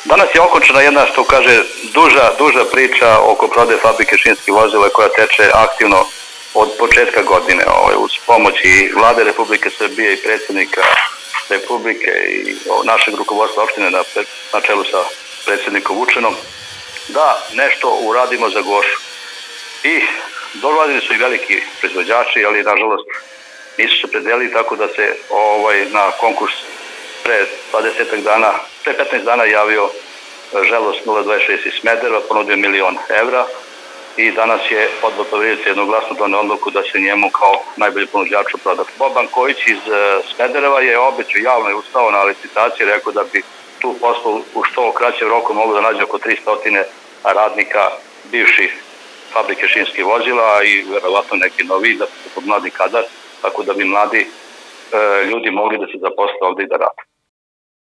Danas je okončena jedna, što kaže, duža priča oko prodaje fabrike šinskih vozila koja teče aktivno od početka godine, uz pomoć i Vlade Republike Srbije i predsjednika Republike i našeg rukovodstva opštine na čelu sa predsjednikom Vučenom, da nešto uradimo za Gošu. I doradili su i veliki proizvođači, ali nažalost nisu se predelili, tako da se na konkurs pre 15 dana javio Želos 026 iz Smedereva, ponudio €1.000.000 i danas je odbor poverilaca jednoglasno doneo odluku da se njemu kao najbolji ponuđač proda. Boban Kojić iz Smedereva je obećao, javno je ustao na licitaciji, rekao da bi tu poslu u što kraćem roku moglo da nađe oko 300 radnika bivših fabrike šinskih vozila i verovatno neki novi, da se pod mladi kadar, tako da bi mladi ljudi mogli da se zaposle ovde i da rade.